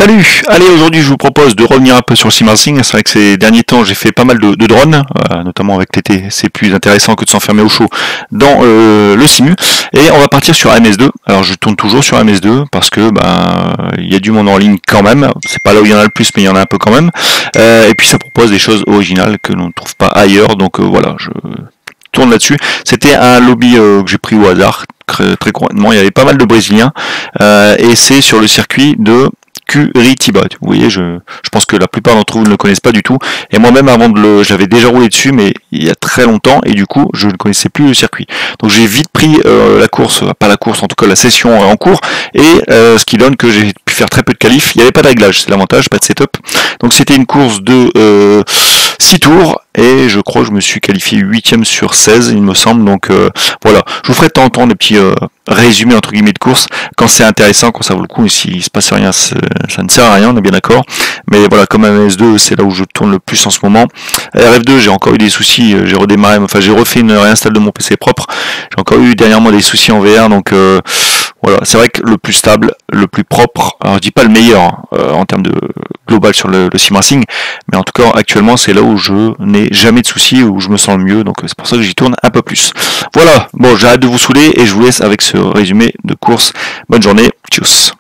Salut! Allez, aujourd'hui je vous propose de revenir un peu sur le sim racing. C'est vrai que ces derniers temps j'ai fait pas mal de drones, notamment avec l'été, c'est plus intéressant que de s'enfermer au chaud dans le simu. Et on va partir sur MS2. Alors je tourne toujours sur MS2 parce que il y a du monde en ligne quand même. C'est pas là où il y en a le plus, mais il y en a un peu quand même. Et puis ça propose des choses originales que l'on ne trouve pas ailleurs. Donc voilà, je tourne là-dessus. C'était un lobby que j'ai pris au hasard. Très concrètement, il y avait pas mal de Brésiliens et c'est sur le circuit de Curitiba. Vous voyez, je pense que la plupart d'entre vous ne le connaissent pas du tout. Et moi-même, avant j'avais déjà roulé dessus, mais il y a très longtemps, et du coup, je ne connaissais plus le circuit. Donc j'ai vite pris la course, pas la course, en tout cas la session en cours, et ce qui donne que j'ai pu faire très peu de qualifs. Il n'y avait pas de réglage, c'est l'avantage, pas de setup. Donc c'était une course de 6 tours, et je crois que je me suis qualifié 8ème sur 16, il me semble. Donc voilà, je vous ferai de temps en temps des petits résumés entre guillemets de course quand c'est intéressant, quand ça vaut le coup. Et s'il se passe rien, ça ne sert à rien, on est bien d'accord. Mais voilà, comme MS2, c'est là où je tourne le plus en ce moment. RF2, j'ai encore eu des soucis, j'ai redémarré, enfin j'ai refait une réinstall de mon PC propre. J'ai encore eu dernièrement des soucis en VR, donc voilà, c'est vrai que le plus stable, le plus propre, alors je dis pas le meilleur en termes de global sur le sim racing, mais en tout cas actuellement c'est là où je n'ai jamais de soucis, où je me sens le mieux, donc c'est pour ça que j'y tourne un peu plus. Voilà, bon, j'arrête de vous saouler et je vous laisse avec ce résumé de course. Bonne journée, tchuss.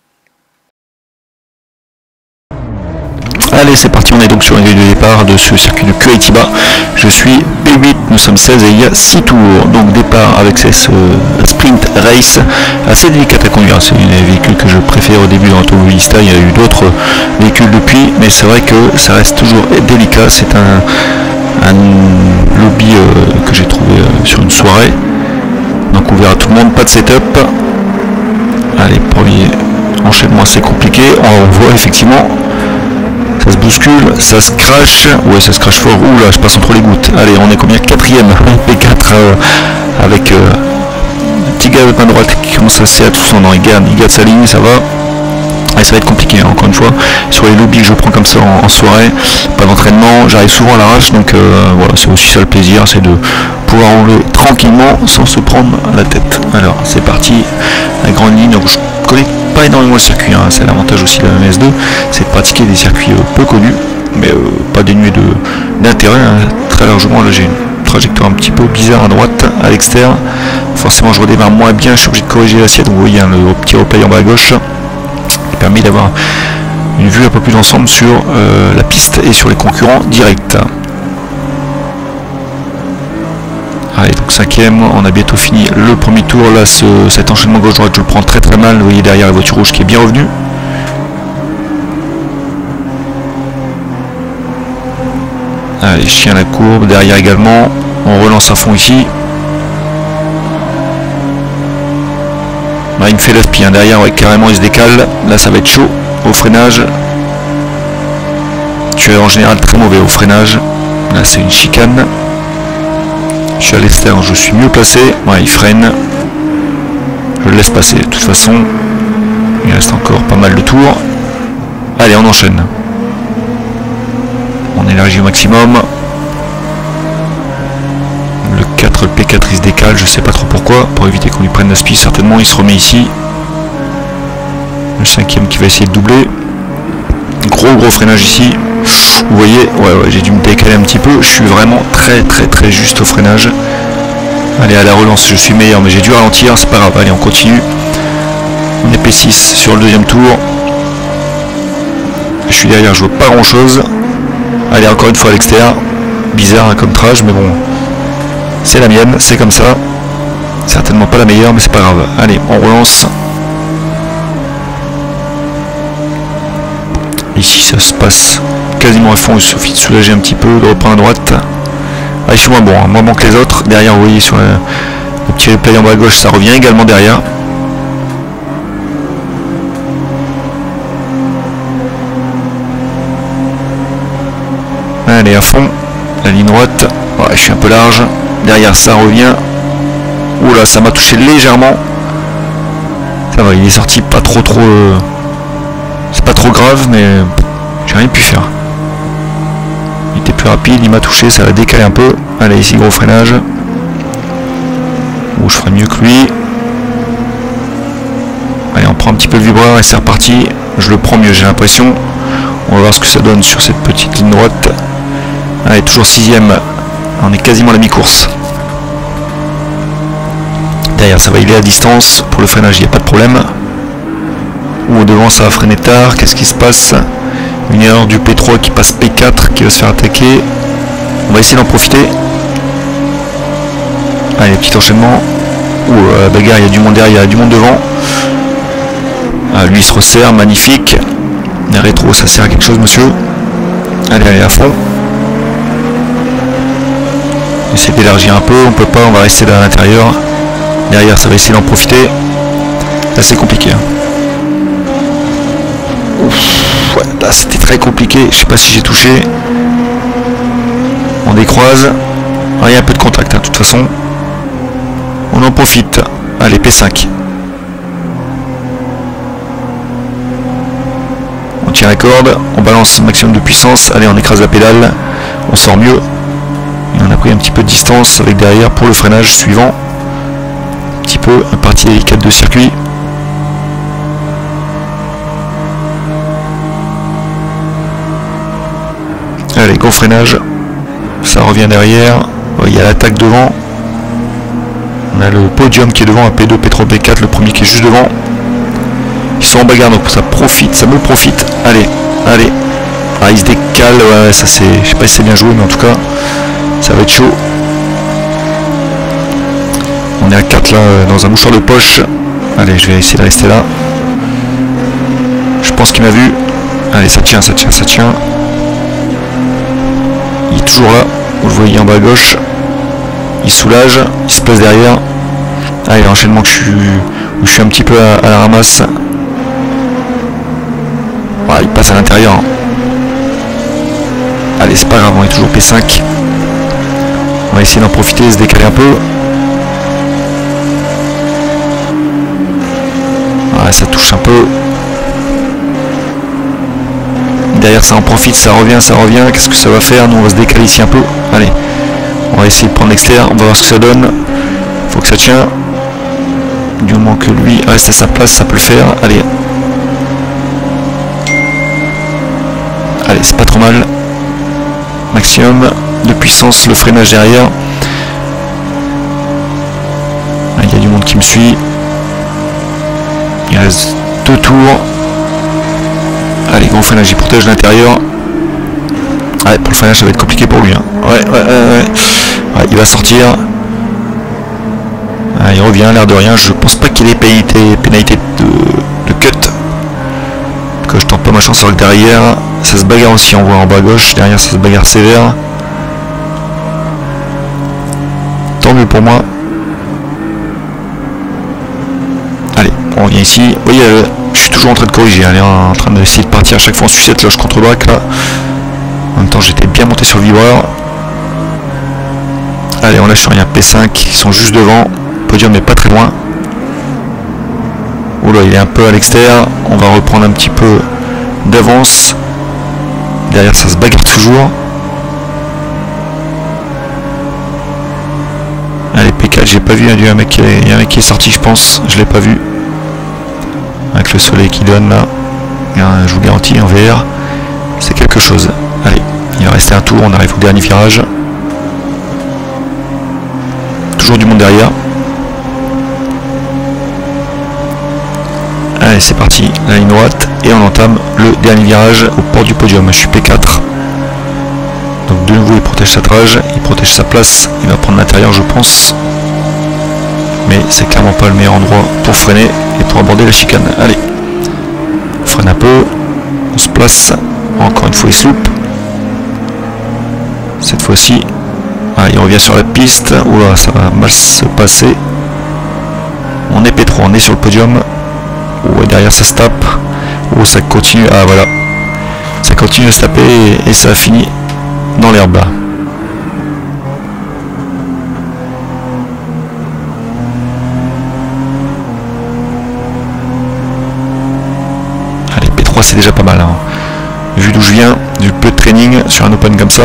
Allez, c'est parti, on est donc sur une grille de départ de ce circuit de Curitiba. Je suis P8, nous sommes 16 et il y a 6 tours. Donc départ avec ce sprint race assez délicat à conduire. C'est une des véhicules que je préfère au début dans l'automobilista. Il y a eu d'autres véhicules depuis, mais c'est vrai que ça reste toujours délicat. C'est un lobby que j'ai trouvé sur une soirée. Donc ouvert à tout le monde, pas de setup. Allez, premier enchaînement assez compliqué. On voit effectivement... ça se bouscule, ça se crache, ouais ça se crache fort, ouh là je passe entre les gouttes. Allez, on est combien? 4ème, P4 avec un petit gars de main droite qui commence assez à tout son nom, il garde sa ligne, ça va. Et ça va être compliqué, hein, encore une fois, sur les lobbies que je prends comme ça en soirée, pas d'entraînement, j'arrive souvent à l'arrache, donc voilà, c'est aussi ça le plaisir, c'est de pouvoir rouler tranquillement sans se prendre la tête. Alors c'est parti, la grande ligne, donc je connais pas énormément le circuit, hein, c'est l'avantage aussi de la MS2, c'est de pratiquer des circuits peu connus, mais pas dénués d'intérêt, hein, très largement. Là j'ai une trajectoire un petit peu bizarre à droite, à l'extérieur, forcément je redémarre moins bien, je suis obligé de corriger l'assiette, vous voyez hein, le petit replay en bas à gauche, qui permet d'avoir une vue un peu plus d'ensemble sur la piste et sur les concurrents directs. Allez, donc 5ème, on a bientôt fini le premier tour. Là, cet enchaînement gauche-droite, je le prends très très mal. Vous voyez derrière la voiture rouge qui est bien revenue. Allez, je tiens la courbe, derrière également. On relance à fond ici. Là, il me fait l'aspi, hein. Derrière, ouais, carrément, il se décale. Là, ça va être chaud au freinage. Je suis en général très mauvais au freinage. Là, c'est une chicane. Je suis à l'extérieur, je suis mieux placé. Ouais, il freine. Je le laisse passer. De toute façon, il reste encore pas mal de tours. Allez, on enchaîne. On élargit au maximum. Le 4, le P4, il se décale. Je sais pas trop pourquoi. Pour éviter qu'on lui prenne l'aspi, certainement. Il se remet ici. Le 5ème qui va essayer de doubler. Gros freinage ici. Vous voyez, ouais, j'ai dû me décaler un petit peu. Je suis vraiment très juste au freinage. Allez, à la relance, je suis meilleur, mais j'ai dû ralentir. C'est pas grave, allez, on continue. On est P6 sur le deuxième tour. Je suis derrière, je vois pas grand chose. Allez, encore une fois à l'extérieur. Bizarre hein, comme trage, mais bon. C'est la mienne, c'est comme ça. Certainement pas la meilleure, mais c'est pas grave. Allez, on relance. Ici ça se passe quasiment à fond, il suffit de soulager un petit peu, de reprendre à droite. Ah, il fait moins bon, hein, moins bon que les autres. Derrière, vous voyez sur le petit replay en bas à gauche, ça revient également derrière. Allez, à fond, la ligne droite. Ouais, je suis un peu large. Derrière, ça revient. Oula, ça m'a touché légèrement. Ça va, il est sorti pas trop. C'est pas trop grave, mais j'ai rien pu faire. Il était plus rapide, il m'a touché, ça l'a décalé un peu. Allez, ici, gros freinage. Ou je ferai mieux que lui. Allez, prends un petit peu le vibreur et c'est reparti. Je le prends mieux, j'ai l'impression. On va voir ce que ça donne sur cette petite ligne droite. Allez, toujours 6ème. On est quasiment à la mi-course. Derrière, ça va, il est à distance. Pour le freinage, il n'y a pas de problème. Ou devant, ça va freiner tard. Qu'est-ce qui se passe? Une erreur du P3 qui passe P4, qui va se faire attaquer. On va essayer d'en profiter. Allez, petit enchaînement. Ouh, bagarre, il y a du monde derrière, il y a du monde devant. Ah, lui, il se resserre, magnifique. Les rétro, ça sert à quelque chose, monsieur. Allez, allez, à fond. Essayer d'élargir un peu, on peut pas, on va rester là à l'intérieur. Derrière, ça va essayer d'en profiter. Là, c'est compliqué. Ouf, ouais, là, c'était très compliqué. Je sais pas si j'ai touché. On décroise. Ah, il y a un peu de contact, hein, de toute façon. On en profite. Allez, P5. On tient la corde, on balance maximum de puissance. Allez, on écrase la pédale. On sort mieux. Et on a pris un petit peu de distance avec derrière pour le freinage suivant. Un petit peu, une partie délicate de circuit. Allez, gros freinage. Ça revient derrière. Il y a l'attaque devant. On a le podium qui est devant, un P2, P3, P4, le premier qui est juste devant. Ils sont en bagarre, donc ça profite, ça me profite. Allez, allez. Ah, ils se décalent, ouais, ça c'est. Je sais pas si c'est bien joué, mais en tout cas, ça va être chaud. On est à 4 là, dans un mouchoir de poche. Allez, je vais essayer de rester là. Je pense qu'il m'a vu. Allez, ça tient, ça tient, ça tient. Il est toujours là. Vous le voyez en bas à gauche. Il soulage, il se place derrière. Allez, l'enchaînement que où je suis un petit peu à la ramasse. Voilà, il passe à l'intérieur. Allez, c'est pas grave, on est toujours P5. On va essayer d'en profiter, se décaler un peu. Ouais, ça touche un peu. Derrière, ça en profite, ça revient, ça revient. Qu'est-ce que ça va faire? Nous, on va se décaler ici un peu. Allez, on va essayer de prendre l'extérieur. On va voir ce que ça donne. Faut que ça tient. Du moment que lui reste à sa place, ça peut le faire. Allez. Allez, c'est pas trop mal. Maximum de puissance, le freinage derrière. Il y a du monde qui me suit. Il reste 2 tours. Allez, gros freinage, il protège l'intérieur. Ouais, pour le freinage, ça va être compliqué pour lui. Hein. Ouais, il va sortir. Ah, il revient, l'air de rien. Je pense pas qu'il ait pénalité de cut. Que je tente pas ma chance sur le derrière. Ça se bagarre aussi, on voit en bas à gauche. Derrière, ça se bagarre sévère. Tant mieux pour moi. Allez, on revient ici. Vous voyez, je suis toujours en train de corriger. Elle est en train d'essayer de partir à chaque fois en sucette. Là, je contre-braque. Là. En même temps, j'étais bien monté sur le vibreur. Allez, on lâche rien. P5, ils sont juste devant. Le podium n'est pas très loin. Oula, il est un peu à l'extérieur. On va reprendre un petit peu d'avance. Derrière, ça se bagarre toujours. Allez, P4, j'ai pas vu. Il y a un mec qui est sorti, je pense. Je l'ai pas vu. Avec le soleil qui donne là. Je vous garantis, en VR, c'est quelque chose. Allez, il va rester un tour. On arrive au dernier virage. Toujours du monde derrière. Allez, c'est parti, la ligne droite, et on entame le dernier virage au port du podium. Je suis P4. Donc de nouveau, il protège sa trage, il protège sa place, il va prendre l'intérieur, je pense. Mais c'est clairement pas le meilleur endroit pour freiner et pour aborder la chicane. Allez, on freine un peu, on se place, encore une fois il soupe. Cette fois-ci, il revient sur la piste. Oula, ça va mal se passer. On est P3, on est sur le podium. Oh, derrière ça se tape. Oh, ça continue. Ah voilà. Ça continue à se taper et ça a fini dans l'herbe. Allez, P3 c'est déjà pas mal. Hein. Vu d'où je viens, du peu de training sur un open comme ça.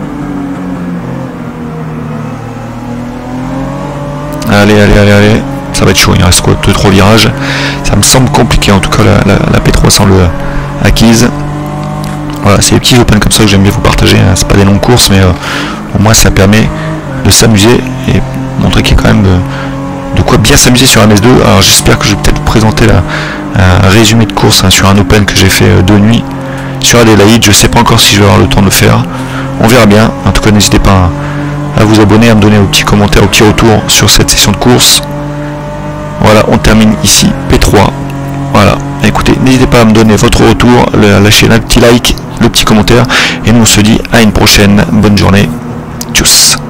Allez. ça va être chaud, il reste quoi, 2-3 virages, ça me semble compliqué, en tout cas la P3 semble acquise. Voilà, c'est les petits open comme ça que j'aime bien vous partager, hein. C'est pas des longues courses, mais au moins ça permet de s'amuser et montrer qu'il y a quand même de quoi bien s'amuser sur MS2. Alors j'espère que je vais peut-être vous présenter un résumé de course, hein, sur un open que j'ai fait de nuit sur Adélaïde. Je sais pas encore si je vais avoir le temps de le faire, on verra bien. En tout cas, n'hésitez pas à vous abonner, à me donner vos petits commentaires, vos petits retours sur cette session de course. Voilà, on termine ici P3. Voilà, écoutez, n'hésitez pas à me donner votre retour, lâcher un petit like, le petit commentaire, et nous on se dit à une prochaine. Bonne journée, tchuss.